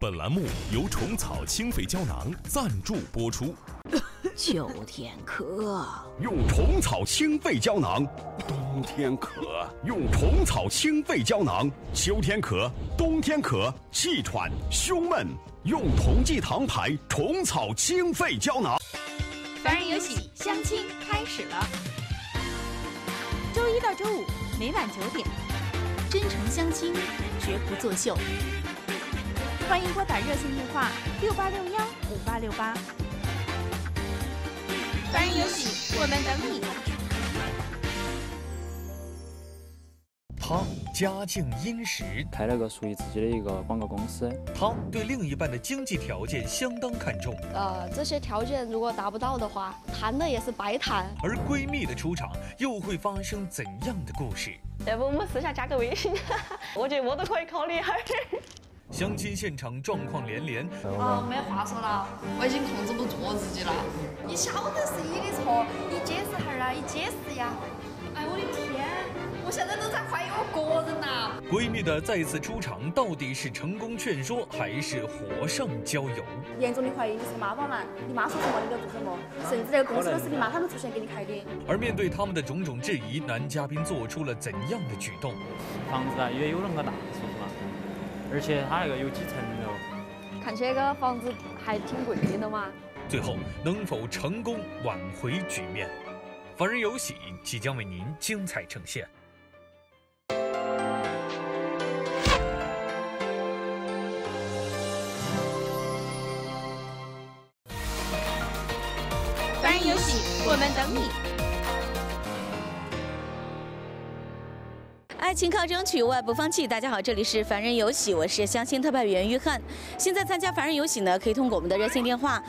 本栏目由虫草清肺胶囊赞助播出。 秋天渴， 用虫草清肺胶囊；冬天渴，用虫草清肺胶囊。秋天渴，冬天渴，气喘、胸闷，用同济堂牌虫草清肺胶囊。 凡人有喜，相亲开始了。周一到周五每晚9点，真诚相亲，绝不作秀。欢迎拨打热线电话68615868。凡人有喜，我们等你。 他家境殷实， 开了个属于自己的一个广告公司。 他对另一半的经济条件相当看重。 这些条件如果达不到的话，谈的也是白谈。 而闺蜜的出场又会发生怎样的故事？ 要不我们私下加个微信？我觉得我都可以考虑哈。 相亲现场状况连连。 没话说了，我已经控制不住自己了。你晓得是你的错，你解释哈儿啊，你解释呀！哎，我的天，我现在都在怀疑我个人呐。 闺蜜的再次出场，到底是成功劝说还是火上浇油？ 严重的怀疑你是妈宝男，你妈说什么你就做什么，甚至这个公司都是你妈他们出钱给你开的。 而面对他们的种种质疑，男嘉宾做出了怎样的举动？ 房子啊也有那么大，说实话，而且它那个有几层楼， 看起来这个房子还挺贵的嘛。 最后能否成功挽回局面？凡人有喜即将为您精彩呈现。 凡人有喜，我们等你。 爱情靠争取，我爱不放弃。大家好，这里是凡人有喜，我是相亲特派员约翰。现在参加凡人有喜呢，可以通过我们的热线电话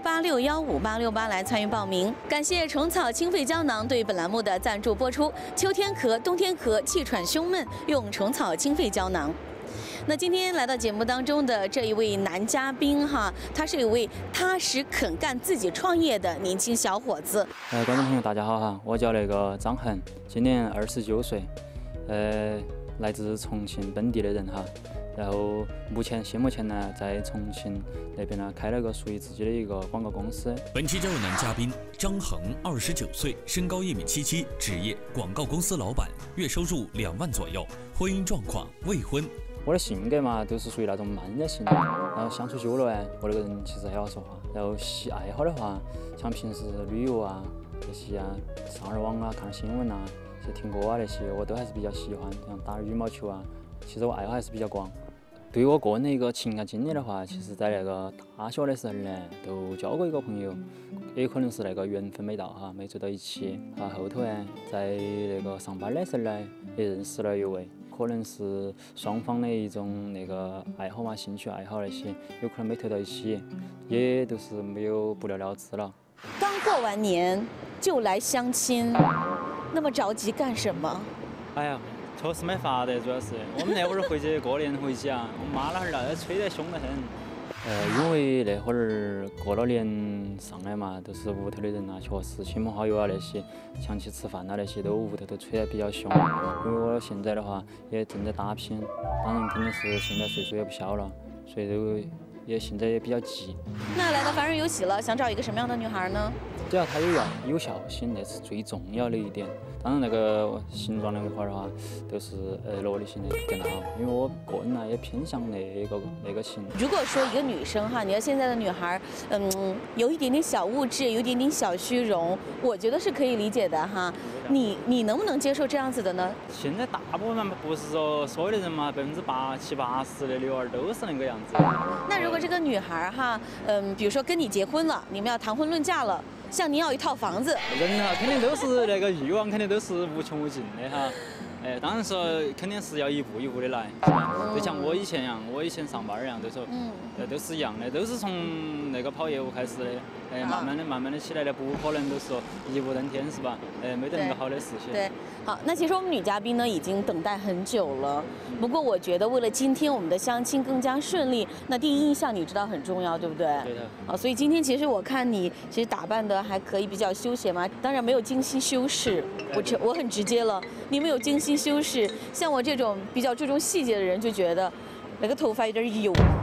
68615868来参与报名。感谢虫草清肺胶囊对本栏目的赞助播出。秋天咳，冬天咳，气喘胸闷，用虫草清肺胶囊。那今天来到节目当中的这一位男嘉宾哈，他是一位踏实肯干、自己创业的年轻小伙子。 观众朋友大家好哈，我叫那个张恒，今年29岁。来自重庆本地的人哈，然后现目前呢，在重庆那边呢开了个属于自己的一个广告公司。 本期交友男嘉宾张恒，29岁，身高1.77米，职业广告公司老板，月收入2万左右，婚姻状况未婚。 我的性格嘛，都是属于那种慢热型的，然后相处久了我这个人其实很好说话。然后爱好的话，像平时旅游啊这些啊，上点网啊，看新闻啊。听歌啊那些我都还是比较喜欢，像打羽毛球啊，其实我爱好还是比较广。对于我个人的一个情感经历的话，其实在那个大学的时候呢，都交过一个朋友，也可能是那个缘分没到哈，没走到一起。后头呢，在那个上班的时候呢，也认识了一位，可能是双方的一种那个爱好嘛，兴趣爱好那些，有可能没投到一起，也都是没有不了了之了。 刚过完年就来相亲。那么着急干什么？ 哎呀，确实没法的，主要是我们那会儿回去过年回去啊，我妈那会儿那催得凶得很。因为那会儿过了年上来嘛，都是屋头的人啊，确实亲朋好友啊那些，想去吃饭啊那些，都屋头都催得比较凶。因为我现在的话也正在打拼，当然肯定是现在岁数也不小了，所以都也现在也比较急。 那来到凡人有喜了，想找一个什么样的女孩呢？ 只要它有效性，那是最重要的一点。当然那个形状那一块的话，都是萝莉型的更好，因为我个人呢也偏向那个型。 如果说一个女生哈，你要现在的女孩，有一点点小物质，有一点点小虚荣，我觉得是可以理解的哈。你能不能接受这样子的呢？ 现在大部分不是说所有的人嘛，70%-80%的女儿都是那个样子。 那如果这个女孩哈，比如说跟你结婚了，你们要谈婚论嫁了。像你要一套房子， 人哈肯定都是那个欲望，肯定都是无穷无尽的哈。当然说肯定是要一步一步的来，是吧？就像我以前一样，我以前上班一样，都说，都是一样的，都是从那个跑业务开始的，慢慢的起来的，不可能都是说一步登天，是吧？没得那么好的事情。 对，好，那其实我们女嘉宾呢已经等待很久了，不过我觉得为了今天我们的相亲更加顺利，那第一印象你知道很重要，对不对？ 对的。 啊，所以今天其实我看你其实打扮的还可以，比较休闲嘛，当然没有精心修饰，我很直接了，你没有精心修饰，像我这种比较注重细节的人就觉得那个头发有点油，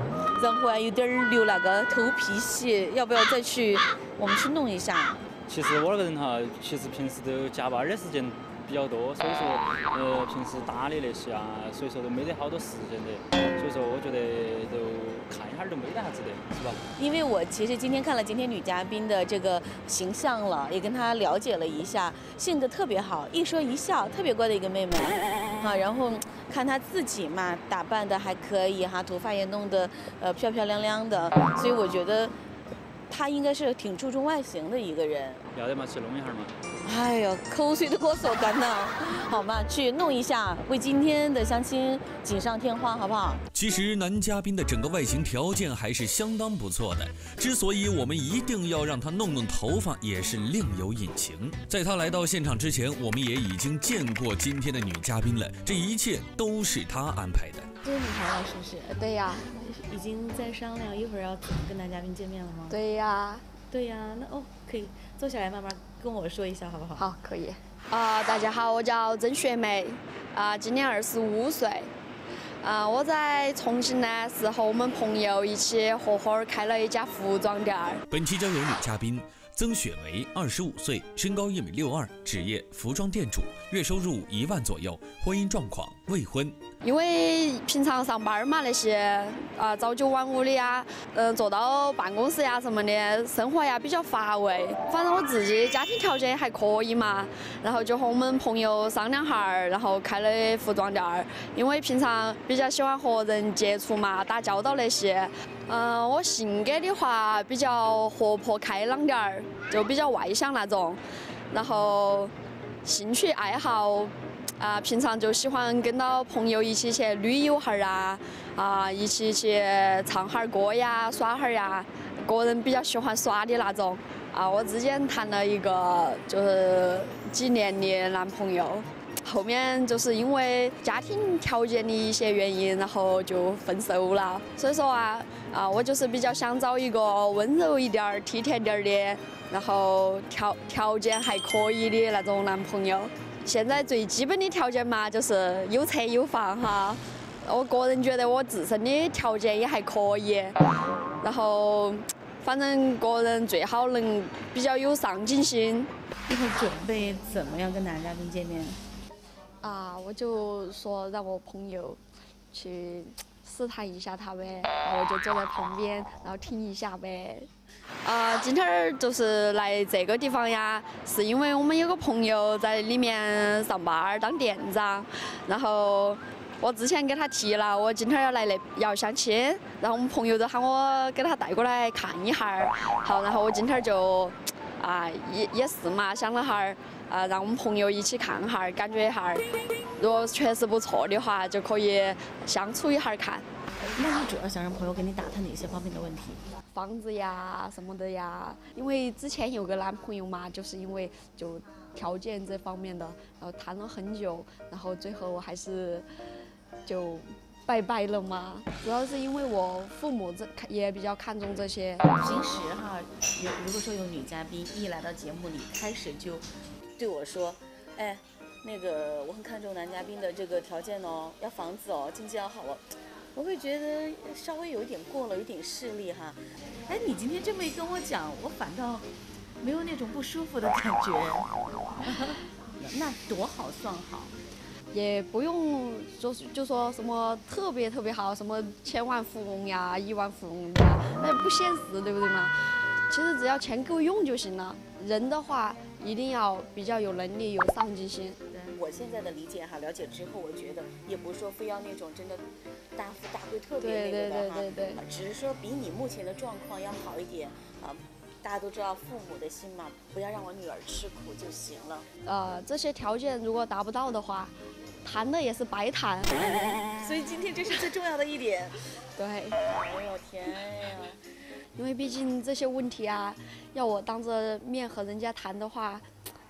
然后还有点儿流那个头皮屑，要不要再去我们去弄一下？ 其实我那个人哈，其实平时都加班的时间比较多，所以说平时打理那些啊，所以说都没得好多时间的，所以说我觉得都看一下都没得啥子的，是吧？ 因为我其实今天看了今天女嘉宾的这个形象了，也跟她了解了一下，性格特别好，一说一笑，特别乖的一个妹妹啊。然后看她自己嘛，打扮的还可以哈，头发也弄得漂漂亮亮的，所以我觉得她应该是挺注重外形的一个人。 要得嘛，去弄一下嘛。 哎呀，口水都给我说干了，好嘛，去弄一下，为今天的相亲锦上添花，好不好？ 其实男嘉宾的整个外形条件还是相当不错的，之所以我们一定要让他弄弄头发，也是另有隐情。在他来到现场之前，我们也已经见过今天的女嘉宾了，这一切都是他安排的。 这是你海老师是？ 对呀， 已经在商量一会儿要怎么跟男嘉宾见面了吗？ 对呀。 对呀，那可以坐下来慢慢跟我说一下，好不好？ 好，可以。大家好，我叫曾雪梅，今年25岁。我在重庆呢，是和我们朋友一起合伙开了一家服装店。 本期交由女嘉宾曾雪梅，25岁，身高1.62米，职业服装店主，月收入1万左右，婚姻状况未婚。 因为平常上班嘛，那些早9晚5的呀，坐到办公室呀什么的，生活呀比较乏味。反正我自己家庭条件还可以嘛，然后就和我们朋友商量哈儿，然后开了服装店儿。因为平常比较喜欢和人接触嘛，打交道那些。我性格的话比较活泼开朗点儿，就比较外向那种。然后兴趣爱好。平常就喜欢跟到朋友一起去旅游哈儿一起去唱哈儿歌呀，耍哈儿呀。个人比较喜欢耍的那种。我之前谈了一个就是几年的男朋友，后面就是因为家庭条件的一些原因，然后就分手了。所以说我就是比较想找一个温柔一点儿、体贴点儿的，然后条件还可以的那种男朋友。现在最基本的条件嘛，就是有车有房哈。我个人觉得我自身的条件也还可以，然后反正个人最好能比较有上进心。 一会儿准备怎么样跟男嘉宾见面？ 我就说让我朋友去试探一下他呗，然后我就坐在旁边，然后听一下呗。今天儿就是来这个地方呀，是因为我们有个朋友在里面上班当店长，然后我之前给他提了，我今天要相亲，然后我们朋友就喊我给他带过来看一下儿。好，然后我今天就也是嘛，想了哈儿，让我们朋友一起看哈儿，感觉一下儿，如果确实不错的话，就可以相处一下儿看。 那你主要想让朋友跟你打探哪些方面的问题？ 房子呀什么的呀，因为之前有个男朋友嘛，就是因为就条件这方面的，然后谈了很久，然后最后我还是就拜拜了嘛。主要是因为我父母也比较看重这些。 平时哈，如果说有女嘉宾一来到节目里，开始就对我说，哎，那个我很看重男嘉宾的这个条件哦，要房子哦，经济要好哦。我会觉得稍微有点过了，有点势利哈。哎，你今天这么一跟我讲，我反倒没有那种不舒服的感觉。那多好算好， 也不用就说什么特别好，什么千万富翁呀、亿万富翁呀，那不现实，对不对嘛？其实只要钱够用就行了。人的话一定要比较有能力、有上进心。 我现在的理解哈，了解之后，我觉得也不是说非要那种真的大富大贵特别那个的哈， 对， 只是说比你目前的状况要好一点啊。大家都知道父母的心嘛，不要让我女儿吃苦就行了。 这些条件如果达不到的话，谈的也是白谈。 所以今天这是最重要的一点。 对。 哎呦天呀！ 因为毕竟这些问题啊，要我当着面和人家谈的话，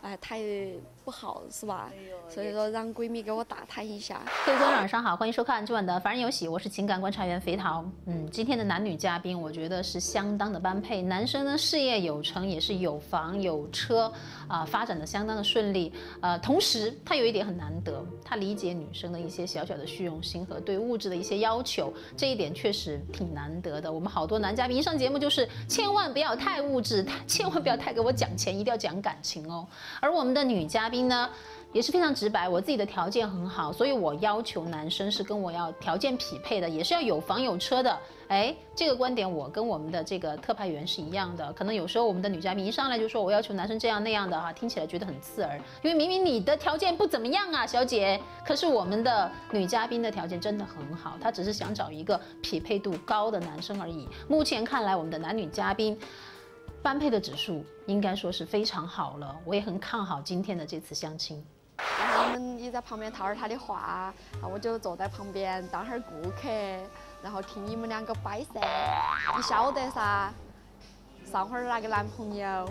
太不好是吧？所以说让闺蜜给我打探一下。 各位观众晚上好，欢迎收看今晚的《凡人有喜》，我是情感观察员肥桃。今天的男女嘉宾，我觉得是相当的般配。男生呢事业有成，也是有房有车，发展的相当的顺利。同时他有一点很难得，他理解女生的一些小小的虚荣心和对物质的一些要求，这一点确实挺难得的。我们好多男嘉宾一上节目就是千万不要太物质，千万不要太给我讲钱，一定要讲感情哦。而我们的女嘉宾呢，也是非常直白，我自己的条件很好，所以我要求男生是跟我要条件匹配的，也是要有房有车的。这个观点我跟我们的这个特派员是一样的。可能有时候我们的女嘉宾一上来就说我要求男生这样那样的哈，听起来觉得很刺耳，因为明明你的条件不怎么样啊，小姐。可是我们的女嘉宾的条件真的很好，她只是想找一个匹配度高的男生而已。目前看来，我们的男女嘉宾般配的指数应该说是非常好了，我也很看好今天的这次相亲。 然后我们也在旁边套着他的话，我就坐在旁边当会儿顾客，然后听你们两个摆噻。你晓得噻，上会儿那个男朋友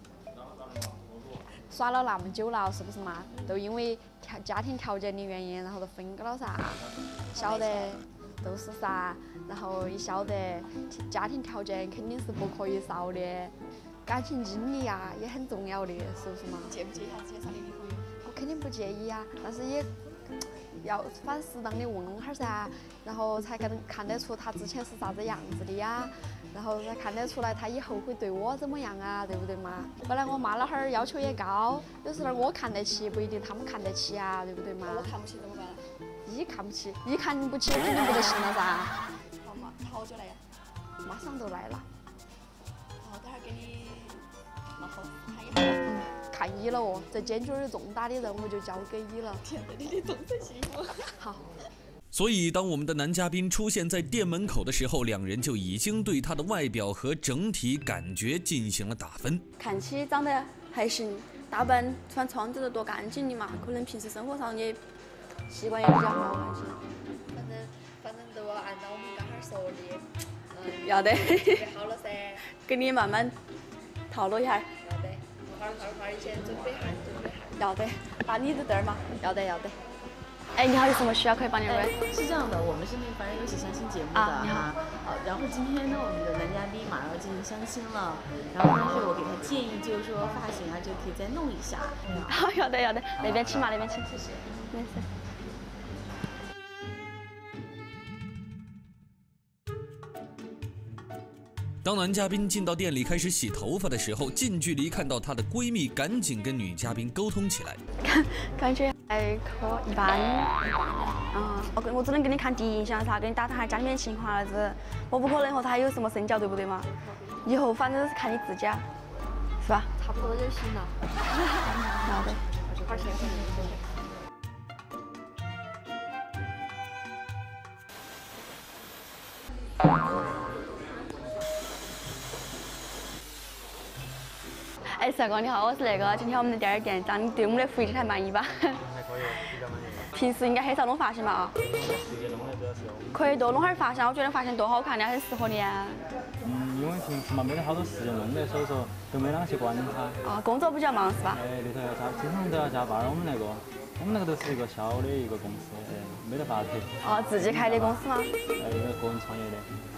耍了那么久了，是不是嘛？都因为家庭条件的原因，然后都分开了噻。晓得都是噻，然后也晓得家庭条件肯定是不可以少的，感情经历啊也很重要的，是不是嘛？ 介不介意他介绍你女朋友？ 我肯定不介意啊，但是也要反适当的问哈噻，然后才看得出他之前是啥子样子的呀，然后才看得出来他以后会对我怎么样啊，对不对嘛？本来我妈老汉儿要求也高，有时候我看得起，不一定他们看得起啊，对不对嘛？ 我看不起怎么办？ 一看不起，一看不起肯定不得行了噻。 好久来呀？ 马上都来了。 好，等会儿给你然后看一下。 看一了哦，这艰巨而重大的任务就交给你了。 天哪，你的动作幸福。 好。 所以，当我们的男嘉宾出现在店门口的时候，两人就已经对他的外表和整体感觉进行了打分。 看起长得还行，大半穿窗子都多干净的嘛，可能平时生活上也习惯也比较好，还行。 反正都要按照我们刚才说的。 要得。 好了噻。 给你慢慢套路一下。 要得。快一些，准备下。 要得。把你的灯儿嘛。 要得。 哎，你好，有什么需要可以帮你问？ 是这样的，我们是那个凡人有喜相亲节目的哈。然后今天呢，我们的男嘉宾马上要进行相亲了，然后但是我给他建议就是说发型啊就可以再弄一下。 好，要得，那边请嘛，那边请，谢谢。没事。 当男嘉宾进到店里开始洗头发的时候，近距离看到她的闺蜜赶紧跟女嘉宾沟通起来。 感觉还可一般。我只能给你看第一印象噻，给你打探下家里面情况啥子。我不可能和他有什么深交，对不对嘛？以后反正是看你自己啊，是吧？ 差不多就行了。 好的。 花钱。 哎，帅哥你好，我是今天我们的店儿店长，你对我们的服务还满意吧？ 还可以，比较满意。 平时应该很少弄发型吧？啊？可以多弄点发型，我觉得发型多好看的，很适合你啊。 因为平时嘛没得好多时间弄的，所以说都没啷个去管它。 工作比较忙是吧？ 里头要加，经常都要加班。我们那个都是一个小的一个公司，没得法子。 自己开的公司吗？ 一个个人创业的。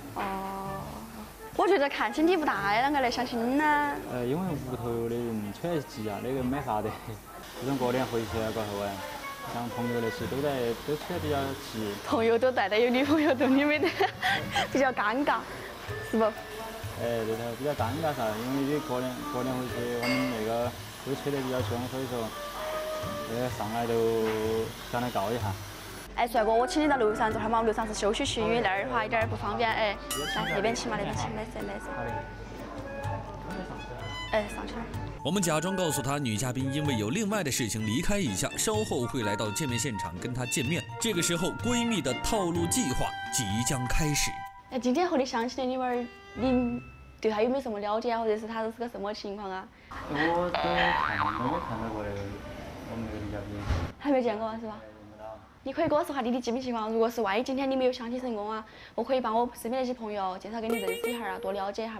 我觉得看起你不大，啷个来相亲呢？ 因为屋头的人催得急啊，那个没法的。这种过年回去过后像朋友那些都催得比较急。 朋友都带有女朋友，都你没得，比较尴尬，是不？ 对头比较尴尬噻，因为过年回去我们那个都催得比较凶，所以说上来都想来告一下。 哎，帅哥，我请你到楼上坐会儿嘛，楼上是休息区，因为那儿的话有点不方便。来那边请嘛，那边请，没事。上去。 我们假装告诉他，女嘉宾因为有另外的事情离开一下，稍后会来到见面现场跟她见面。这个时候，闺蜜的套路计划即将开始。 今天和你相亲的女娃，你对她有没有什么了解啊？或者是她是个什么情况啊？ 我都没看到过那个我们那个女嘉宾。 还没见过是吧？你可以跟我说下你的基本情况，如果是万一今天你没有相亲成功啊，我可以把我身边那些朋友介绍给你认识一下啊，多了解一下嘛。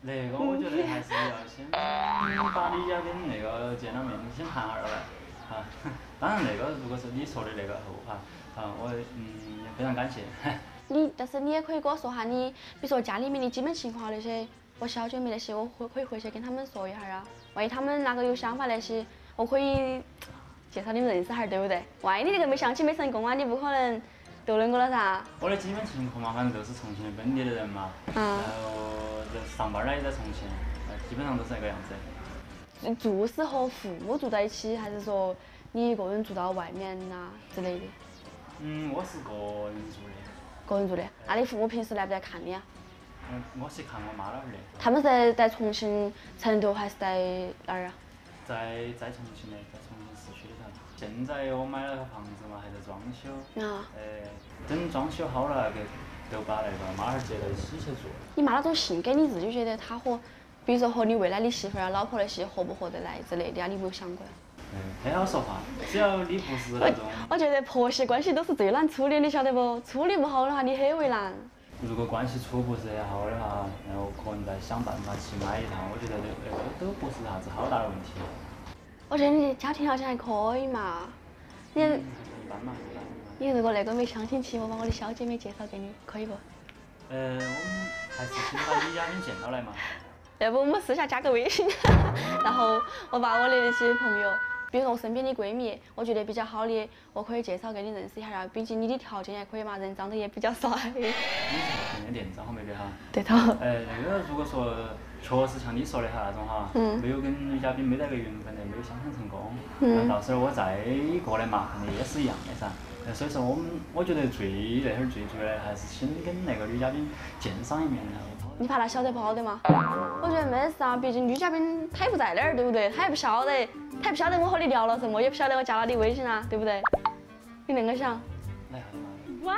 那个我觉得还是要先把女嘉宾那个见了面先谈下来啊。当然那个如果是你说的那个后我非常感谢。 但是你也可以跟我说下你，比如说家里面的基本情况那些，我小姐妹那些，我可以回去跟他们说一下啊。万一他们哪个有想法那些，我可以介绍你们认识下，对不对？万一你那个没相亲没成功啊，你不可能都那个了噻。 我的基本情况嘛，反正都是重庆的本地的人嘛，然后上班呢也在重庆，基本上都是那个样子。 住是和父母住在一起，还是说你一个人住到外面呐之类的？ 我是个人住的。 个人住的？那你父母平时来不来看你啊？ 我是看我妈那儿的。 他们是在重庆成都还是在哪儿啊？ 在重庆的，在重庆市区里头。现在我买了个房子嘛，还在装修。等装修好了，就把那个妈儿接到一起去住。 你妈那种性格，你自己觉得她和，比如说和你未来的媳妇儿啊、老婆那些合不合得来之类的啊？你有没有想过？ 很好说话，只要你不是那种。 我觉得婆媳关系都是最难处理，你晓得不？处理不好的话，你很为难。 如果关系处不是很好的话，然后可能再想办法去买一套，我觉得那个都不是啥子好大的问题。 我觉得你家庭条件还可以嘛，你一般嘛。 你如果那个没相亲期，我把我的小姐妹介绍给你，可以不？ 我们还是先把女嘉宾见到来嘛。 要不我们私下加个微信，然后我把我的那些朋友，比如说我身边的闺蜜，我觉得比较好的，我可以介绍给你认识一下啊。毕竟你的条件也可以嘛，人长得也比较帅。你是店店长好没得哈？ 对头。 那个如果说确实像你说的哈那种哈，没有跟女嘉宾没得个缘分的，没有相亲成功，那到时候我再过来嘛，肯定也是一样的噻。所以说我觉得最主要的还是先跟那个女嘉宾见上一面然后。 你怕她晓得不好的嘛？我觉得没事啊，毕竟女嘉宾她也不在那儿，对不对？她也不晓得我和你聊了什么，也不晓得我加了你微信啊，对不对？你那个想？ 来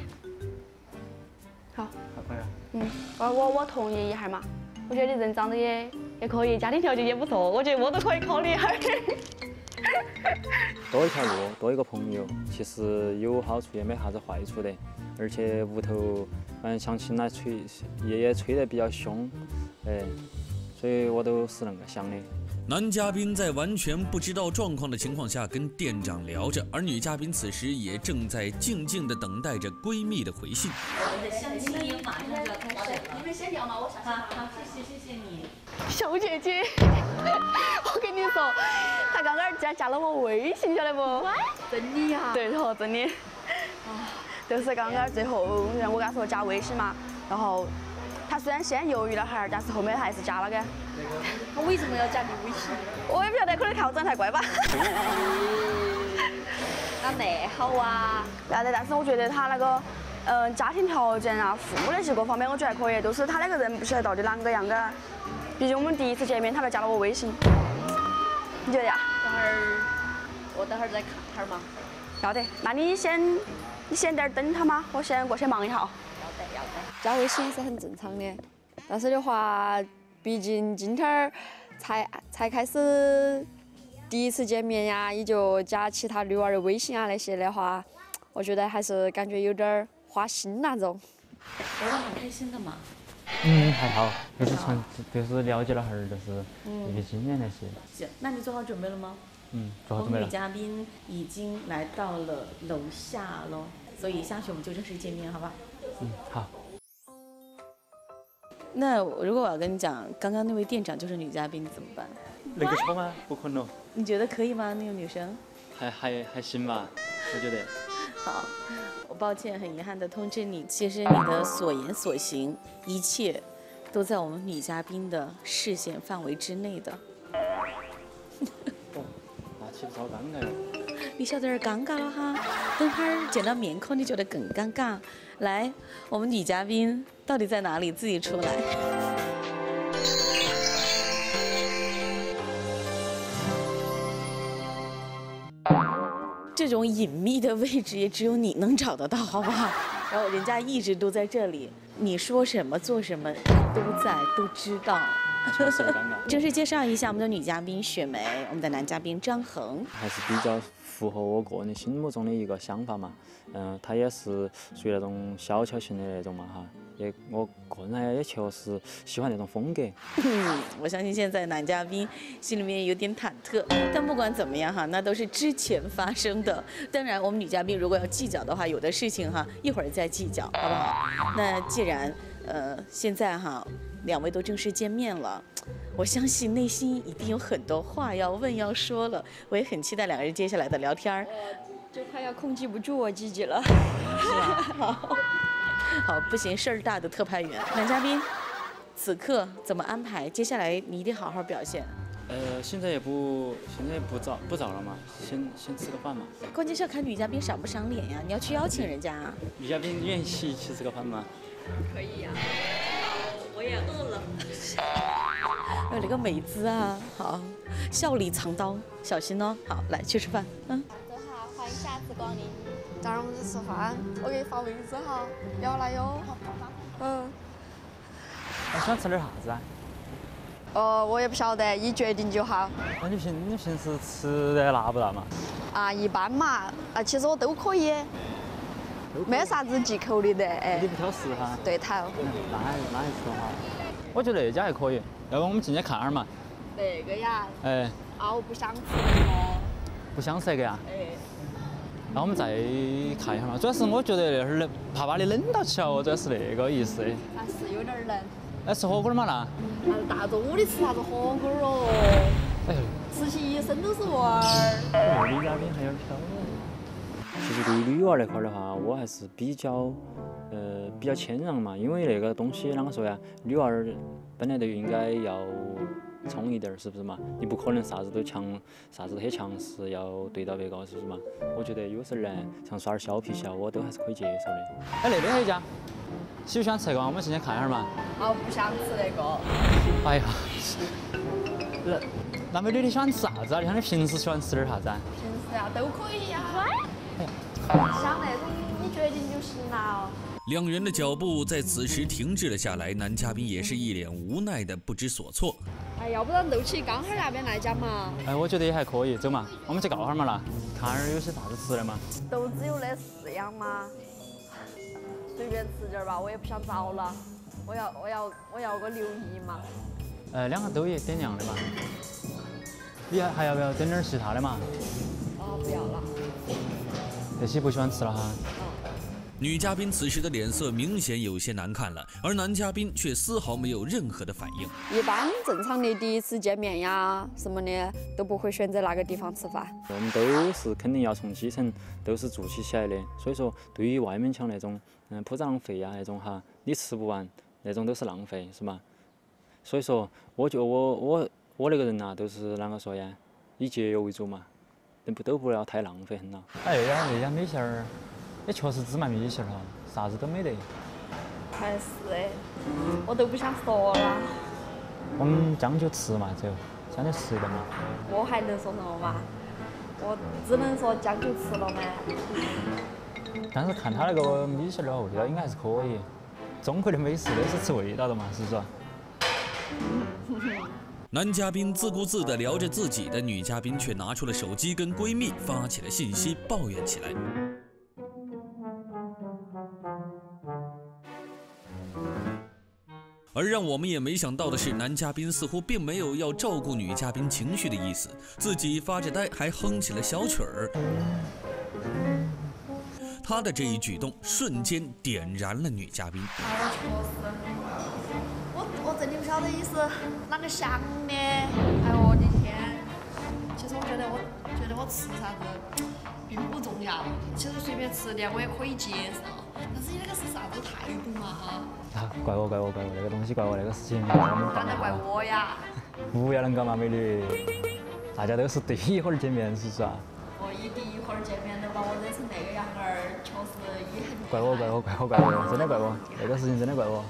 好。 好可以。 我同意一下嘛。我觉得你人长得也可以，家庭条件也不错，我觉得我都可以考虑一下。 多一条路，多一个朋友，其实有好处也没啥子坏处的。而且屋头相亲来爷爷催得比较凶，所以我都是那个想的。 男嘉宾在完全不知道状况的情况下跟店长聊着，而女嘉宾此时也正在静静地等待着闺蜜的回信。 我们的相亲也马上就要开始了， 你们先聊嘛，我下去。 好，谢谢你， 小姐姐。我跟你说，她刚刚竟然加了我微信，晓得不？ 真的呀？ 对头，真的。就是刚刚最后，我跟她说加微信嘛，然后她虽然先犹豫了哈，但是后面还是加了个。 他为什么要加你微信？ 我也不晓得，可能看我长得太乖吧。 那好啊。 但是我觉得他那个，家庭条件啊、父母那些各方面，我觉得还可以。就是他那个人不晓得到底啷个样的。毕竟我们第一次见面，他就加了我微信。你觉得呀？ 我等会儿再看他嘛。 要得，那你先在这儿等他嘛，我先过去忙一下。要得。 加微信是很正常的，但是的话，毕竟今天儿才开始第一次见面呀，也就加其他女娃的微信啊那些的话，我觉得还是感觉有点花心那种。 玩得很开心的嘛。 还好，就是了解了哈儿，就是一些经验那些。 行，那你做好准备了吗？ 做好准备了。 女嘉宾已经来到了楼下喽，所以下去我们就正式见面，好吧？ 好。 那如果我要跟你讲，刚刚那位店长就是女嘉宾，你怎么办？ 那个错吗？不可能。 你觉得可以吗？那个女生？ 还行吧，我觉得。 好，我抱歉，很遗憾的通知你，其实你的所言所行，一切都在我们女嘉宾的视线范围之内的。 那岂不是好尴尬哟？ 你晓得点尴尬了哈，等会儿见到面孔你觉得更尴尬。来，我们女嘉宾到底在哪里？自己出来。这种隐秘的位置也只有你能找得到，好不好？然后人家一直都在这里，你说什么做什么，他都在，都知道。 确实尴尬。 正式介绍一下我们的女嘉宾雪梅，我们的男嘉宾张恒， 还是比较符合我个人心目中的一个想法嘛。他也是属于那种小巧型的那种嘛哈。我个人也确实喜欢那种风格。 我相信现在男嘉宾心里面有点忐忑，但不管怎么样哈，那都是之前发生的。当然，我们女嘉宾如果要计较的话，有的事情哈，一会儿再计较，好不好？那既然现在哈两位都正式见面了，我相信内心一定有很多话要问要说了。我也很期待两个人接下来的聊天儿。 就快要控制不住我自己了。 是吧？好，不行，事儿大的特派员，男嘉宾，此刻怎么安排？接下来你一定好好表现。 现在也不早了嘛，先吃个饭嘛。 关键是要看女嘉宾赏不赏脸呀，你要去邀请人家啊。 女嘉宾愿意一起吃个饭吗？ 可以呀，我也饿了。 有了个美姿啊，好，笑里藏刀，小心哦。好，来去吃饭， 走好，欢迎下次光临。等会儿我们去吃饭，我给你发位置哈，要来哟。 你喜欢吃点啥子啊？ 我也不晓得，你决定就好。 那你平时吃的辣不辣嘛？ 一般嘛，其实我都可以，没啥子忌口的哎。 你不挑食哈？ 对头。 那还吃好。我觉得那家还可以，要不我们进去看下嘛？ 那个呀？我不想吃那个。 不想吃那个呀？那我们再看一下嘛。主要是我觉得那会儿怕把你冷到起哦，主要是那个意思。 是有点冷。 吃火锅嘛那？ 大中午的吃啥子火锅哦？吃起一身都是味儿。 女嘉宾还有挑。其实对于女娃那块的话，我还是比较谦让嘛，因为那个东西啷个说呀？女娃儿本来就应该要冲一点，是不是嘛？你不可能啥子都很强势，要对到别个，是不是嘛？我觉得有时候呢，像耍点小脾气啊，我都还是可以接受的。那边还有一家，喜不喜欢吃那个？我们进去看一下嘛。 不想吃那个。 哎呀，那美女你喜欢吃啥子啊？你看你平时喜欢吃点啥子啊？ 平时呀都可以呀。想那种你决定就行了。 两人的脚步在此时停滞了下来，男嘉宾也是一脸无奈的不知所措。 要不然就去刚海那边那家嘛。 我觉得也还可以，走嘛，我们去告下嘛啦，看下有些啥子吃的嘛。 都只有那4样嘛，随便吃点吧，我也不想找了。我要个留意嘛。 两个都点2的嘛。你还要不要点点其他的嘛？ 不要了。 这些不喜欢吃了哈。 女嘉宾此时的脸色明显有些难看了，而男嘉宾却丝毫没有任何的反应。 一般正常的第一次见面呀什么的都不会选择那个地方吃饭。 我们都是肯定要从基层都是做起来的，所以说对于外面像那种铺张费呀那种哈，你吃不完那种都是浪费，是吧？所以说，我觉得我那个人呐，都是啷个说呀，以节约为主嘛，都不要太浪费很了。那家米线儿。也确实只卖米线了，啥子都没得。 还是我都不想说了。 我们将就吃嘛，就将就吃一点嘛。 我还能说什么嘛？我只能说将就吃了嘛。 但是看他那个米线的话，味道应该还是可以。中国的美食都是吃味道的嘛，是不是？ 男嘉宾自顾自地聊着自己的，女嘉宾却拿出了手机跟闺蜜发起了信息，抱怨起来。而让我们也没想到的是，男嘉宾似乎并没有要照顾女嘉宾情绪的意思，自己发着呆，还哼起了小曲儿。他的这一举动瞬间点燃了女嘉宾。 我真的不晓得你是啷个想的。我的天！其实我觉得我吃啥子并不重要，其实随便吃点我也可以接受。但是你那个是啥子态度嘛哈？ 怪我，那个东西怪我，那个事情。 当然怪我呀！ 不要恁个嘛，美女，大家都是第一会儿见面，是不是啊？ 我第一会儿见面都把我惹成那个样儿，确实也很。 怪我，真的怪我，那个事情真的怪我。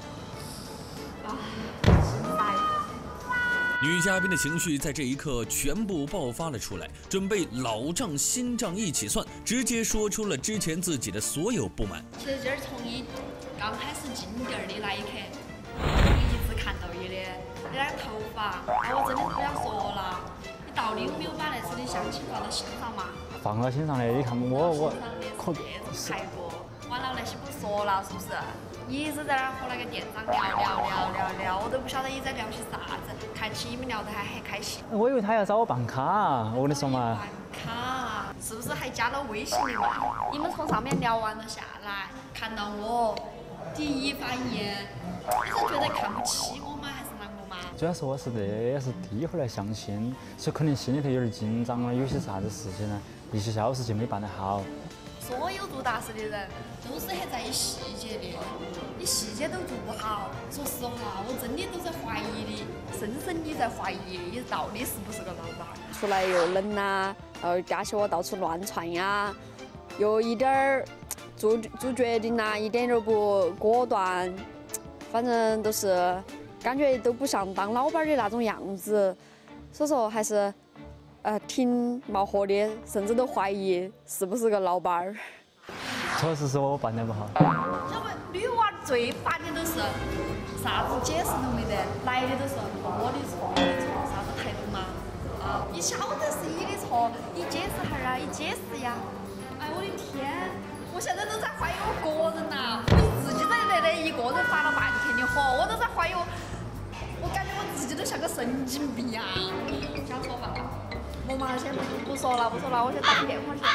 女嘉宾的情绪在这一刻全部爆发了出来，准备老账新账一起算，直接说出了之前自己的所有不满。 其实今儿从刚开始进店的那一刻，我一直看到你的你那个头发，哎，我真的不想说了。你到底有没有把那次的相亲放到心上嘛？ 放到心上的，你看我可太过，完了那些不说了，是不是？一直在那儿和那个店长聊，我都不晓得你在聊些啥子，看起你们聊得还很开心。 我以为他要找我办卡，我跟你说嘛。 办卡是不是还加了微信的嘛？你们从上面聊完了下来，看到我，第一反应，你是觉得看不起我吗？还是难我吗？ 主要是我是第一回来相亲，所以肯定心里头有点紧张了，有些啥子事情呢，一些小事情没办得好。 所有做大事的人都是很在意细节的，你细节都做不好，说实话，我真的都在怀疑你，深深地在怀疑你到底是不是个老板。 出来又冷呐，然后加起我到处乱窜呀，又一点儿做决定呐，一点都不果断，反正都是感觉都不像当老板的那种样子，所以说还是挺冒火的，甚至都怀疑是不是个老板儿。 确实是我办得不好。 要不女娃最烦的都是啥子解释都没得，来的都是我的错，啥子态度嘛？啊，你晓得是你的错，你解释哈儿啊，你解释呀！哎，我的天，我现在都在怀疑我个人呐，我自己在那里一个人发了半天的火，我都在怀疑我感觉我自己都像个神经病啊！想说吧？我嘛先不说了，我先打电话去。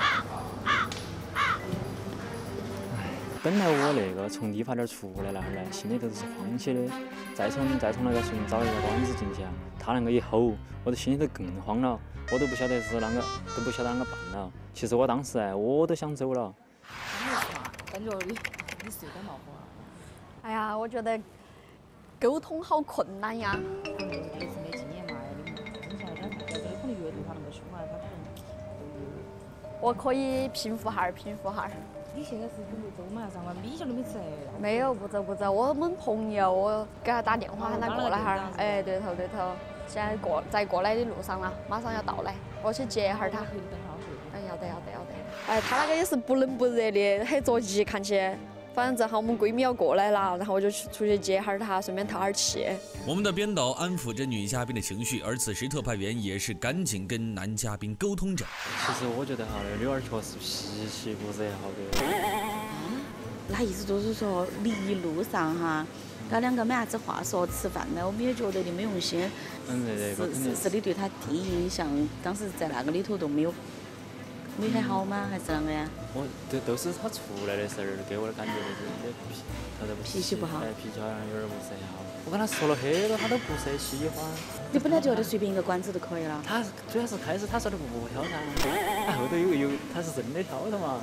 本来我那个从理发店出来那会儿呢，心里头是慌起的，再从那个寻找一个馆子进去啊，他那个一吼，我的心里头更慌了，我都不晓得是啷个办了。其实我当时我都想走了。 感觉你是有点冒火。 哎呀，我觉得沟通好困难呀。 你是没经验嘛？你像那点你可能阅读他那么凶啊，他可能。 我可以平复哈儿。 你现在是准备走马上了，米酒都没吃。 没有，不走，我们朋友，我给他打电话喊他过来哈儿。哎，对头，现在在过来的路上了，马上要到来，我去接哈儿他。哎，要得。哎，他那个也是不冷不热的，很着急看起。反正正好我们闺蜜要过来了，然后我就出去接哈儿她，顺便透哈儿气。 我们的编导安抚着女嘉宾的情绪，而此时特派员也是赶紧跟男嘉宾沟通着。 其实我觉得哈，那女儿确实脾气不是很好的。 那意思就是说，你一路上哈，他两个没啥子话说，吃饭呢，我们也觉得你没用心。是你对他第一印象，当时在那个里头都没很好吗？还是啷个呀？ 都是他出来的时候给我的感觉就是脾气不好。 脾气好像有点不是很好。我跟他说了很多，他都不是很喜欢。 你本来觉得随便一个馆子都可以了。 他主要是开始他说的不挑噻，后头有他是真的挑的嘛。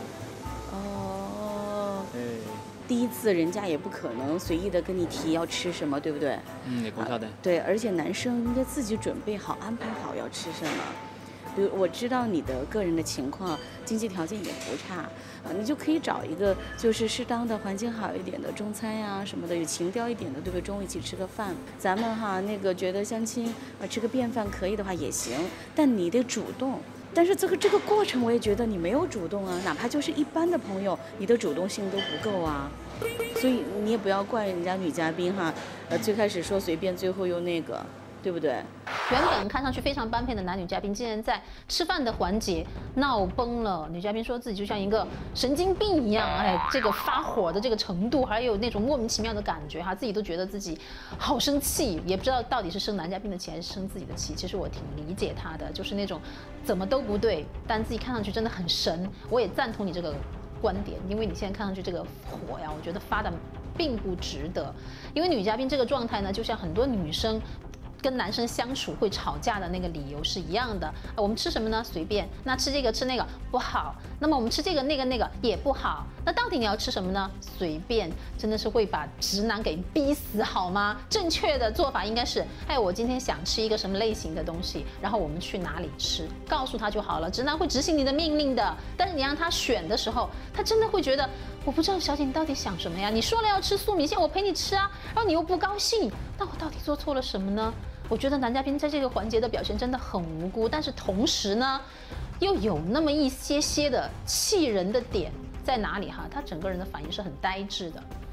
哦。第一次人家也不可能随意的跟你提要吃什么，对不对？ 那我晓得。 对，而且男生应该自己准备好、安排好要吃什么。比如我知道你的个人的情况，经济条件也不差，你就可以找一个就是适当的环境好一点的中餐呀什么的，有情调一点的，对不对？中午一起吃个饭，咱们哈那个觉得相亲吃个便饭可以的话也行，但你得主动。但是这个过程我也觉得你没有主动啊，哪怕就是一般的朋友，你的主动性都不够啊。所以你也不要怪人家女嘉宾哈，最开始说随便，最后又那个。对不对？ 原本看上去非常般配的男女嘉宾，竟然在吃饭的环节闹崩了。女嘉宾说自己就像一个神经病一样，哎，这个发火的这个程度，还有那种莫名其妙的感觉哈，自己都觉得自己好生气，也不知道到底是生男嘉宾的气还是生自己的气。其实我挺理解他的，就是那种怎么都不对，但自己看上去真的很神。我也赞同你这个观点，因为你现在看上去这个火呀，我觉得发的并不值得。因为女嘉宾这个状态呢，就像很多女生跟男生相处会吵架的那个理由是一样的。我们吃什么呢？随便。那吃这个吃那个不好。那么我们吃这个那个也不好。那到底你要吃什么呢？随便。真的是会把直男给逼死好吗？正确的做法应该是，我今天想吃一个什么类型的东西，然后我们去哪里吃，告诉他就好了。直男会执行你的命令的。但是你让他选的时候，他真的会觉得，我不知道小姐你到底想什么呀？你说了要吃素米线，我陪你吃啊，然后你又不高兴，那我到底做错了什么呢？我觉得男嘉宾在这个环节的表现真的很无辜，但是同时呢，又有那么一些的气人的点在哪里哈？他整个人的反应是很呆滞的。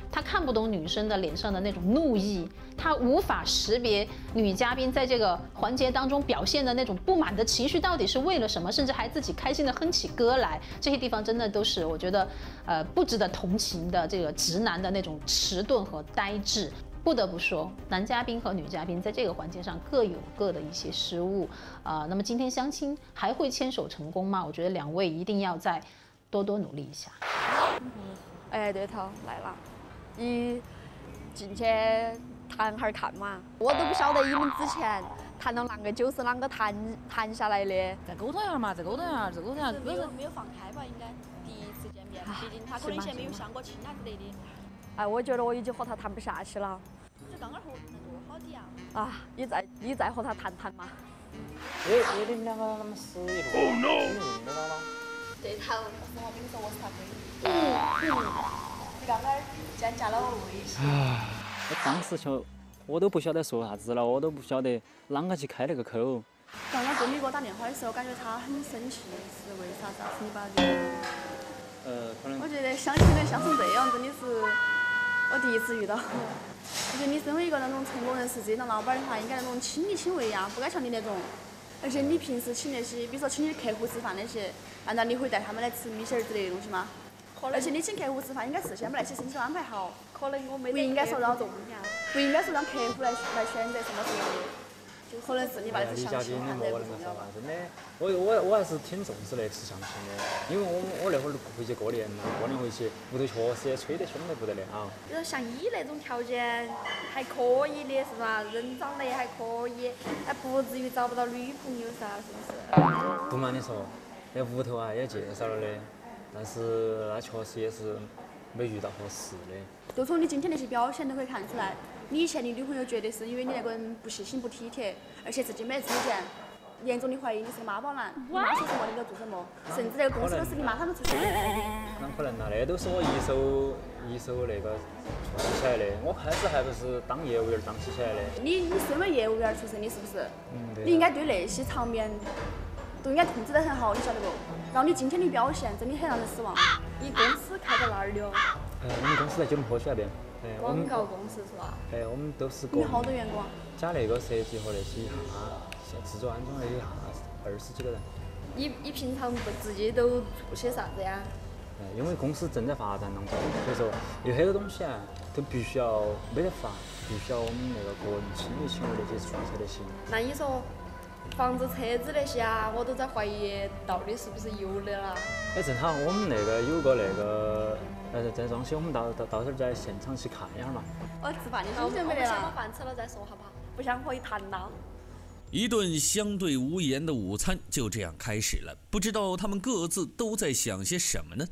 他看不懂女生的脸上的那种怒意，他无法识别女嘉宾在这个环节当中表现的那种不满的情绪到底是为了什么，甚至还自己开心的哼起歌来。这些地方真的都是我觉得不值得同情的这个直男的那种迟钝和呆滞。不得不说，男嘉宾和女嘉宾在这个环节上各有各的一些失误那么今天相亲还会牵手成功吗？我觉得两位一定要再多多努力一下。 哎，对头，来了，你进去谈哈儿看嘛。我都不晓得你们之前谈到啷个酒是啷个谈下来的。 再沟通一下嘛，再沟通一下。 没有放开吧？应该第一次见面，毕竟他可能以前没有相过亲啊之类的。哎，我觉得我已经和他谈不下去了。就刚刚和那多好的呀！啊，你再和他谈谈嘛。 你们两个那么死一路，你认得到吗？ 对头，我跟你说，我是他闺蜜。你刚刚竟然加了我微信。 我当时就我都不晓得说啥子了，我都不晓得啷个去开那个口。 刚刚闺蜜给我打电话的时候，感觉她很生气，是为啥子你把这个？ 可能。 我觉得相亲能相成这样，真的是我第一次遇到。我觉得你身为一个那种成功人士、自己当老板的话，应该那种亲力亲为呀，不该像你那种。而且你平时请那些，比如说请你的客户吃饭那些，难道你会带他们来吃米线之类的东西吗？而且你请客户吃饭，应该事先把那些事情都安排好。可能我没。不应该说让不应该说让客户来选择什么东西，可能是你把这相亲看得不重要吧。 真的，我还是挺重视那次相亲的，因为我那会儿回去过年嘛，过年回去屋头确实也吹得凶得不得了啊。 就是像你那种条件还可以的是吧？人长得也还可以，还不至于找不到女朋友噻，是不是？ 不瞒你说，那屋头啊也介绍了的，但是那确实也是没遇到合适的。 就从你今天那些表现都可以看出来，你以前的女朋友绝对是因为你那个人不细心不体贴，而且自己没自见，严重的怀疑你是个妈宝男，你妈说什么你就做什么，甚至那个公司都是你妈他们出钱的。 啷可能啊？那都是我一手那个出起来的，我开始还不是当业务员当起来的。 你身为业务员出身，你是不是？ 对。 你应该对那些场面都应该控制得很好，你晓得不？然后你今天的表现真的很让人失望。你公司开在哪儿的哦？ 我们公司在九龙坡区那边。 广告公司是吧？ 我们都是你好多员工啊？ 加那个设计和那些一下，制作安装那一下20几个人。 你平常自己都做些啥子呀？ 因为公司正在发展当中，所以说有很多东西啊，都必须要没得法，必须要我们那个个人亲力亲为的去做才得行。 那你说房子、车子那些啊，我都在怀疑到底是不是有的啦。 正好我们那个有个那个在装修，我们到时候在现场去看一下嘛。 我吃饭的心情没得了。先把饭吃了再说好不好？不想和你谈了。 一顿相对无言的午餐就这样开始了，不知道他们各自都在想些什么呢？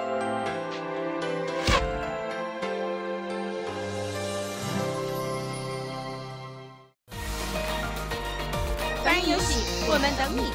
凡人有喜，我们等你。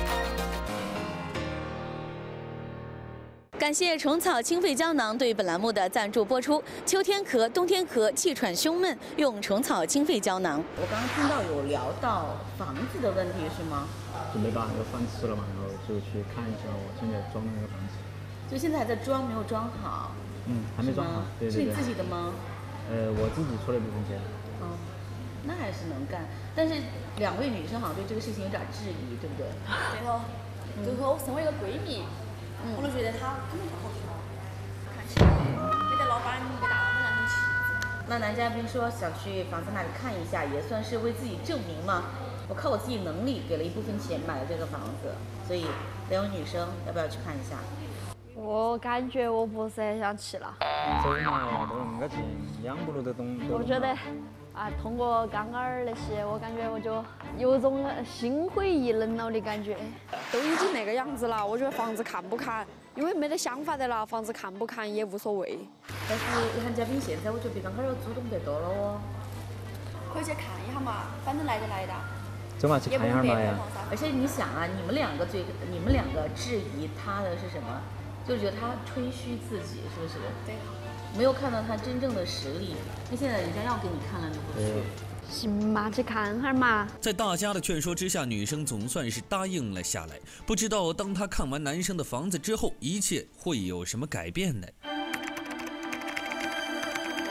感谢虫草清肺胶囊对本栏目的赞助播出。秋天咳、冬天咳、气喘胸闷，用虫草清肺胶囊。 我刚刚听到有聊到房子的问题是吗？ 准备把那个房子了嘛，然后就去看一下我现在装的那个房子。 就现在还在装，没有装好。 还没装好。对。 是你自己的吗？ 我自己出了部分钱。 哦，那还是能干。但是两位女生好像对这个事情有点质疑，对不对？ 对头。就是说我身为一个闺蜜。我都觉得他根本不合适，看起来没得老板没大老板那种气质。 那男嘉宾说想去房子那里看一下，也算是为自己证明嘛。我靠我自己能力给了一部分钱买了这个房子，所以两位女生要不要去看一下？ 我感觉我不是很想去了。 走嘛，都那么近，2步路都懂。 我觉得通过刚刚那些，我感觉我就有种心灰意冷了的感觉。都已经那个样子了，我觉得房子看不看，因为没得想法的了，房子看不看也无所谓。 但是男嘉宾现在我觉得比刚刚要主动得多了哦。 可以去看一下嘛，反正来的。 走嘛，去看一下嘛呀。 而且你想啊，你们两个质疑他的是什么？就觉得他吹嘘自己，是不是？ 对。 没有看到他真正的实力，那现在人家要给你看了，你不去？ 行嘛，去看哈嘛。 在大家的劝说之下，女生总算是答应了下来。不知道当她看完男生的房子之后，一切会有什么改变呢？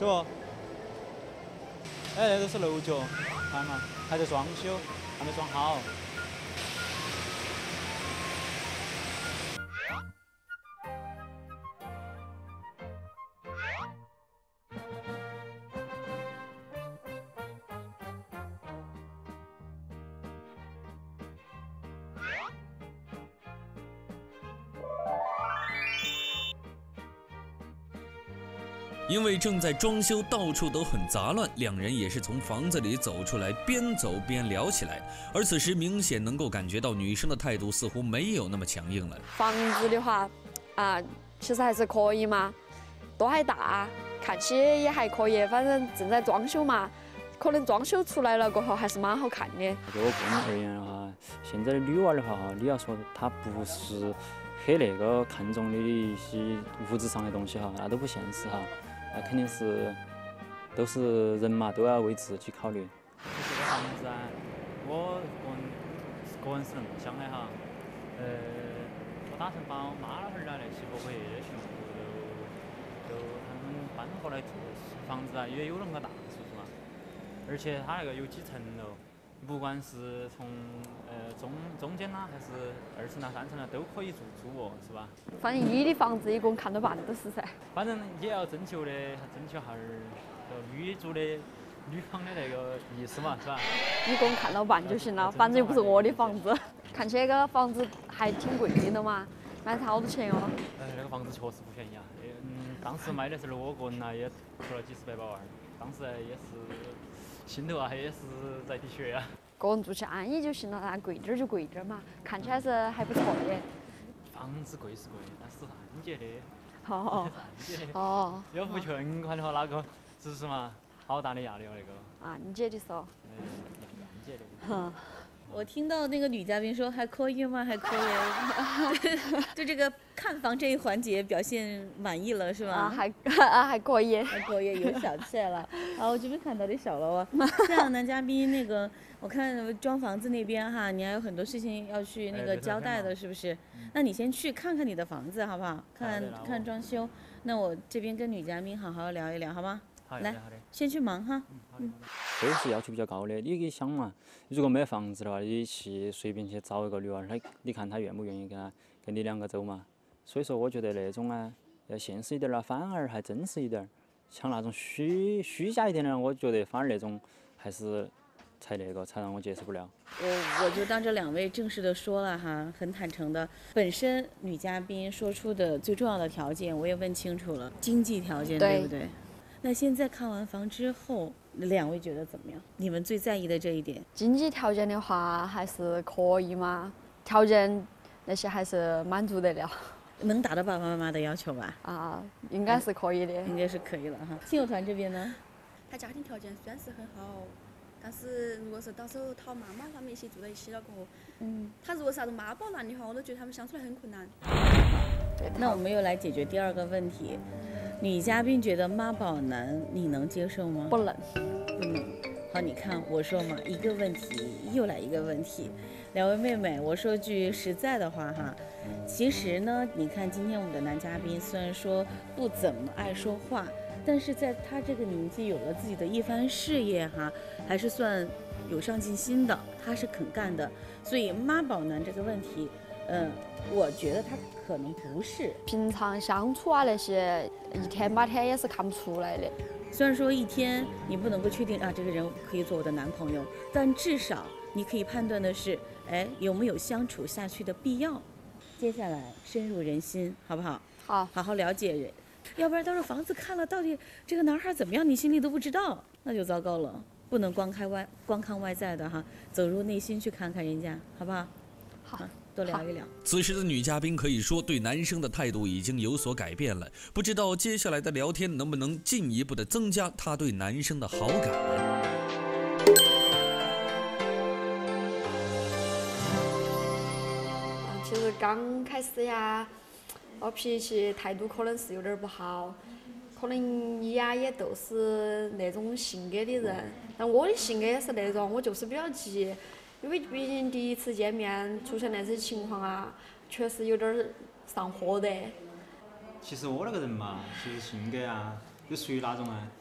走。哎，那都是楼角，看嘛，还在装修，还没装好。 因为正在装修，到处都很杂乱，两人也是从房子里走出来，边走边聊起来。而此时明显能够感觉到女生的态度似乎没有那么强硬了。 房子的话，其实还是可以嘛，都还大，看起也还可以，反正正在装修嘛，可能装修出来了过后还是蛮好看的。 就我个人而言的话，现在的女娃的话，你要说她不是很那个看重的一些物质上的东西哈，那都不现实哈。那肯定是都是人嘛，都要为自己考虑。这个房子啊，我个人是那么想的哈。我打算把我妈老汉儿那些婆婆爷爷全部都他们搬过来住。房子啊也有那么大，是不是嘛？而且它那个有几层楼，不管是从中间啦，还是2层啦、3层啦，都可以住卧，是吧？ 反正你的房子一共看到半都是噻。 反正也要征求下女主的女方的那个意思嘛，是吧？ 一共看到半就行了，反正又不是我的房子。看起那个房子还挺贵的嘛，买才好多钱哦？ 那个房子确实不便宜啊。当时买的时候我个人呐也出了几十百把万，当时也是心头啊也是在滴血啊。 个人住起安逸就行了，那贵点儿就贵点儿嘛，看起来是还不错的。 房子贵是贵，但是按揭的。 哦。 要付全款的话，那个是不是嘛？好大的压力哦，那个。 按揭的时候。 按揭的。 我听到那个女嘉宾说还可以吗？还可以，就这个看房这一环节表现满意了是吗？ 还可以， 还可以，有小气了。好，我这边看到的小了啊。这样，男嘉宾那个，我看装房子那边哈，你还有很多事情要去那个交代的，是不是？那你先去看看你的房子好不好？看装修。那我这边跟女嘉宾好好聊一聊，好吗？来，先去忙哈。 都是要求比较高的。你想嘛，如果没房子的话，你去随便去找一个女娃，你看她愿不愿意跟你2个走嘛？所以说，我觉得那种啊，要现实一点啦，反而还真实一点。像那种虚假一点的，我觉得反而那种还是才让我接受不了。 我就当着2位正式的说了哈，很坦诚的，本身女嘉宾说出的最重要的条件，我也问清楚了，经济条件对不对？那现在看完房之后，2位觉得怎么样？你们最在意的这一点？ 经济条件的话还是可以嘛，条件那些还是满足得了。 能达到爸爸妈妈的要求吧？ 应该是可以的。 应该是可以了哈。亲友团这边呢？ 他家庭条件虽然是很好，但是如果是到时候讨妈妈他们一起住在一起了过后，他如果是那种妈宝男的话，我都觉得他们相处得很困难。 那我们又来解决第2个问题。女嘉宾觉得妈宝男你能接受吗？ 不能。 好，你看我说嘛，一个问题又来一个问题。2位妹妹，我说句实在的话哈，其实呢，你看今天我们的男嘉宾虽然说不怎么爱说话，但是在他这个年纪有了自己的一番事业哈，还是算有上进心的，他是肯干的。所以妈宝男这个问题，我觉得他可能不是。 平常相处啊那些，一天8天也是看不出来的。 虽然说一天你不能够确定这个人可以做我的男朋友，但至少你可以判断的是，有没有相处下去的必要。接下来深入人心，好不好？ 好好了解人，要不然到时候房子看了，到底这个男孩怎么样，你心里都不知道，那就糟糕了。不能光看外在的哈，走入内心去看看人家，好不好？ 好。 多聊一聊。 此时的女嘉宾可以说对男生的态度已经有所改变了，不知道接下来的聊天能不能进一步的增加她对男生的好感。 其实刚开始呀，我脾气态度可能是有点不好，可能你呀也都是那种性格的人，但我的性格也是那种，我就是比较急。因为毕竟第1次见面出现那些情况啊，确实有点上火的。 其实我那个人嘛，其实性格啊，就属于那种啊，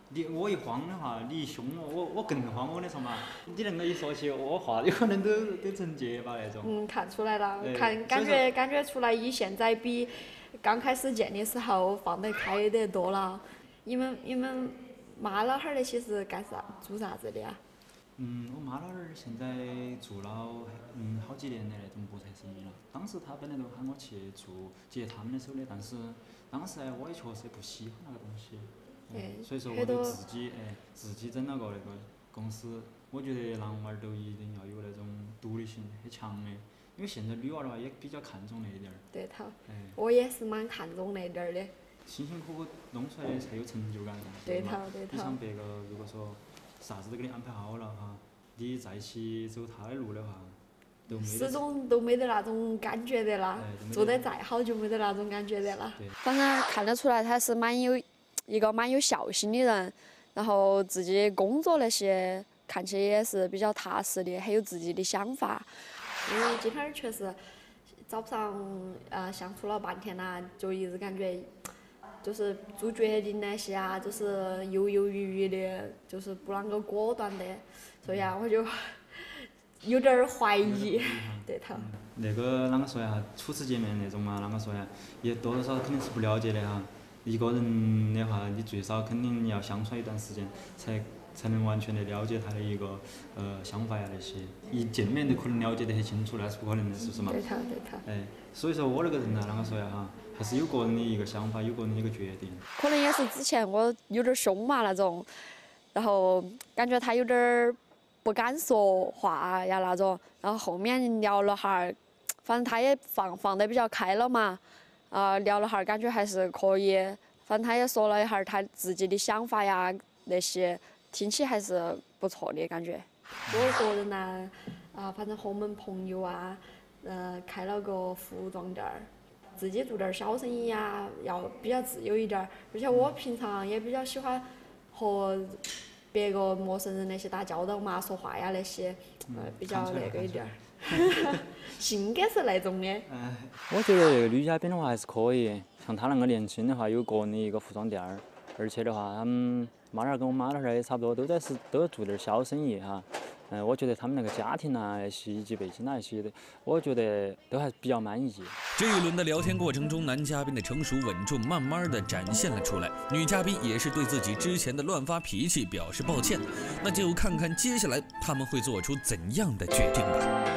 我一慌的话，你一凶我更慌，我跟你说嘛。你那个一说起我话，有可能都成结巴那种。 看出来了，感觉出来，现在比刚开始见的时候放得开得多了。你们妈老汉儿那些是做啥子的呀？ 我妈老汉儿现在做了好几年的那种菠菜生意了。当时她本来都喊我去接他们的手的，但是当时我也确实不喜欢那个东西。所以说我就自己整了个那个公司。我觉得男娃儿都一定要有那种独立性很强的，因为现在女娃儿的话也比较看重那一点儿。 对头。我也是蛮看重那点儿的。 辛辛苦苦弄出来的才有成就感噻。 对头。 你像别个如果说啥子都给你安排好了哈，你再去走他的路的话， 始终都没得那种感觉的啦。做得再好就没得那种感觉的啦。反正看得出来他是一个蛮有孝心的人，然后自己工作那些看起也是比较踏实的，很有自己的想法。因为今天儿确实早上相处了半天啦，就一直感觉就是做决定那些啊，就是犹犹豫豫的，就是不啷个果断的，所以我就有点儿怀疑。对头。 那个啷个说呀？初次见面那种嘛，啷个说呀？也多多少少肯定是不了解的哈。一个人的话，你最少肯定要相处一段时间，才能完全的了解他的一个想法呀那些。一见面就可能了解得很清楚，那是不可能的，是不是嘛？ 对头。 所以说我那个人呢，啷个说呀哈，还是有个人的一个想法，有个人的一个决定。 可能也是之前我有点凶嘛那种，然后感觉他有点不敢说话呀那种，然后后面聊了哈儿，反正他也放得比较开了嘛。聊了哈儿，感觉还是可以。反正他也说了一下他自己的想法呀，那些听起还是不错的感觉。我个人呢，反正和我们朋友啊，开了个服装店儿，自己做点小生意呀，要比较自由一点儿。而且我平常也比较喜欢和别个陌生人那些打交道嘛，说话呀那些，比较那个一点儿。性格是那种的。 我觉得那个女嘉宾的话还是可以，像她那个年轻的话，有个人的一个服装店儿，而且的话，他们妈老汉儿跟我妈老汉儿也差不多，都做点小生意哈。我觉得他们那个家庭啊，那些以及背景那些的，我觉得都还比较满意。 这一轮的聊天过程中，男嘉宾的成熟稳重慢慢的展现了出来，女嘉宾也是对自己之前的乱发脾气表示抱歉。那就看看接下来他们会做出怎样的决定吧。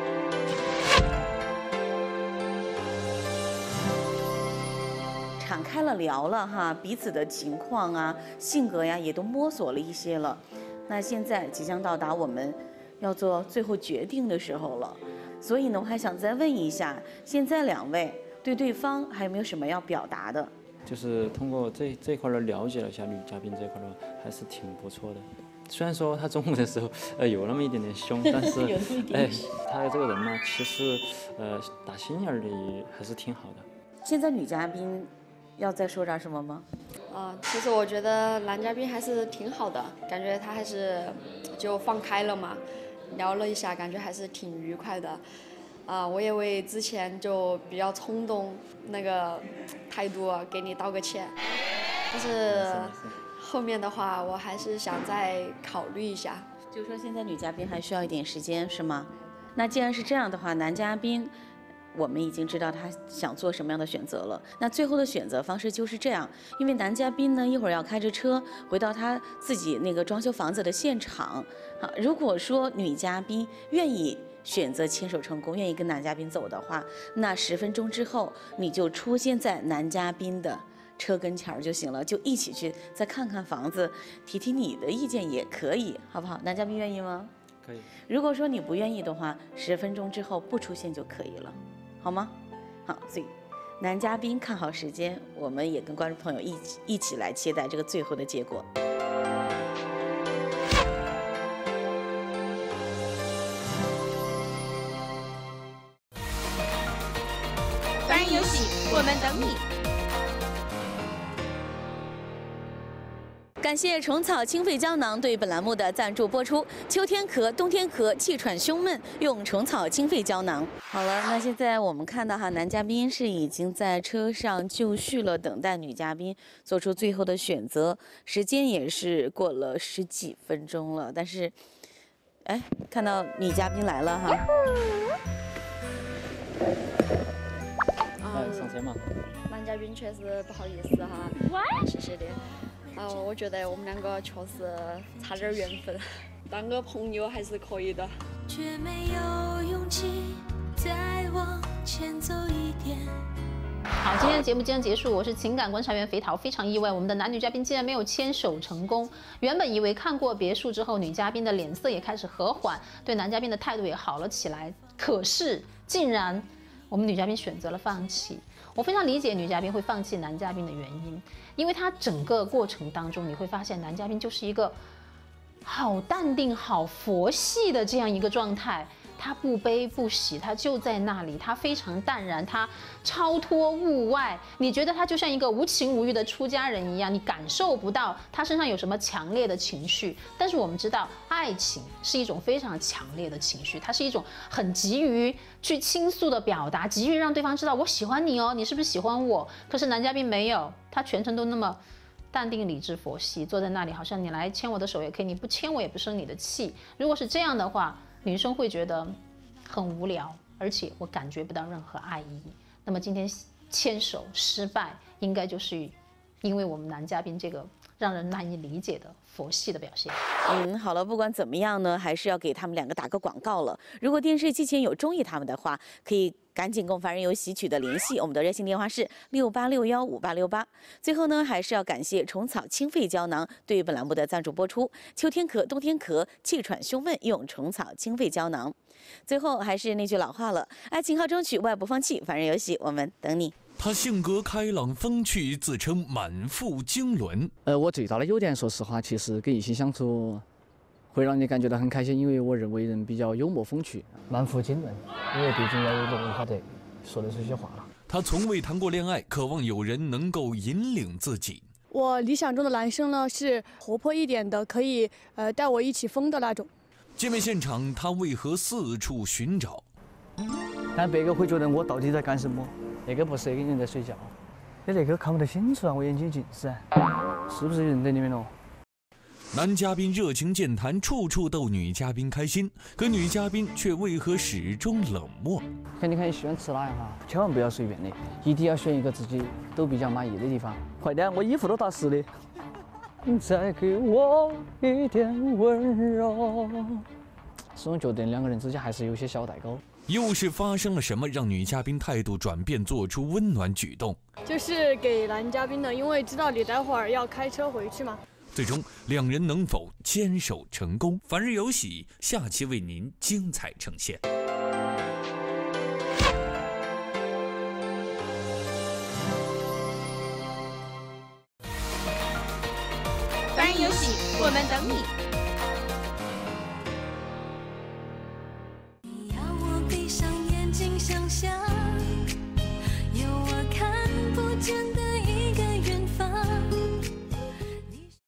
敞开了聊了哈，彼此的情况啊、性格呀也都摸索了一些了。那现在即将到达我们要做最后决定的时候了，所以呢，我还想再问一下，现在两位对对方还有没有什么要表达的？ 就是通过这一块儿了解了一下女嘉宾这块儿的，还是挺不错的。虽然说她中午的时候有那么一点点凶，但是她这个人呢，其实大心眼儿的还是挺好的。 现在女嘉宾要再说点什么吗？ 其实我觉得男嘉宾还是挺好的，感觉他还是就放开了嘛，聊了一下，感觉还是挺愉快的。我也为之前就比较冲动那个态度给你道个歉，但是后面的话我还是想再考虑一下。 就是说现在女嘉宾还需要一点时间是吗？那既然是这样的话，男嘉宾我们已经知道他想做什么样的选择了。那最后的选择方式就是这样，因为男嘉宾呢一会儿要开着车回到他自己那个装修房子的现场。好，如果说女嘉宾愿意选择牵手成功，愿意跟男嘉宾走的话，那10分钟之后你就出现在男嘉宾的车跟前儿就行了，就一起去再看看房子，提提你的意见也可以，好不好？男嘉宾愿意吗？ 可以。 如果说你不愿意的话，10分钟之后不出现就可以了。好吗？好，所以男嘉宾看好时间，我们也跟观众朋友一起来期待这个最后的结果。 凡人有喜，我们等你。 感谢虫草清肺胶囊对本栏目的赞助播出。秋天咳、冬天咳、气喘胸闷，用虫草清肺胶囊。好了，那现在我们看到男嘉宾是已经在车上就绪了，等待女嘉宾做出最后的选择。时间也是过了10几分钟了，但是，哎，看到女嘉宾来了哈。 上车嘛。 男嘉宾确实不好意思哈，谢谢的。我觉得我们两个确实差点缘分，当个朋友还是可以的。 却没有勇气再往前走一点。 好，今天的节目即将结束，我是情感观察员肥桃，非常意外，我们的男女嘉宾竟然没有牵手成功。原本以为看过别墅之后，女嘉宾的脸色也开始和缓，对男嘉宾的态度也好了起来，可是竟然我们女嘉宾选择了放弃。我非常理解女嘉宾会放弃男嘉宾的原因，因为他整个过程当中，你会发现男嘉宾就是一个好淡定、好佛系的这样一个状态。他不悲不喜，他就在那里，他非常淡然，他超脱物外。你觉得他就像一个无情无欲的出家人一样，你感受不到他身上有什么强烈的情绪。但是我们知道，爱情是一种非常强烈的情绪，它是一种很急于去倾诉的表达，急于让对方知道我喜欢你哦，你是不是喜欢我？可是男嘉宾没有，他全程都那么淡定、理智、佛系，坐在那里，好像你来牵我的手也可以，你不牵我也不生你的气。如果是这样的话，女生会觉得很无聊，而且我感觉不到任何爱意。那么今天牵手失败，应该就是因为我们男嘉宾这个让人难以理解的佛系的表现。 好了，不管怎么样呢，还是要给他们两个打个广告了。如果电视机前有中意他们的话，可以赶紧跟凡人有喜取得联系，我们的热线电话是68615868。最后呢，还是要感谢虫草清肺胶囊对本栏目的赞助播出。秋天咳、冬天咳、气喘胸闷，用虫草清肺胶囊。最后还是那句老话了，爱情好争取，我也不放弃。凡人有喜，我们等你。 他性格开朗风趣，自称满腹经纶。 我最大的优点，说实话，其实跟异性相处会让你感觉到很开心，因为我为人比较幽默风趣， 满腹经纶，因为毕竟要有文化的说得出些话了。 他从未谈过恋爱，渴望有人能够引领自己。 我理想中的男生呢是活泼一点的，可以带我一起疯的那种。 见面现场，他为何四处寻找？ 但别个会觉得我到底在干什么？那个不是一个人在睡觉， 你那个看不得清楚啊，我眼睛近视， 是不是有人在里面咯？ 男嘉宾热情健谈，处处逗女嘉宾开心，可女嘉宾却为何始终冷漠？ 看你喜欢吃哪样哈，千万不要随便的，一定要选一个自己都比较满意的地方。快点，我衣服都打湿了。再给我一点温柔，始终觉得两个人之间还是有些小代沟。 又是发生了什么让女嘉宾态度转变，做出温暖举动？ 就是给男嘉宾的，因为知道你待会儿要开车回去嘛。 最终两人能否牵手成功？凡日有喜，下期为您精彩呈现。 凡人有喜，我们等你。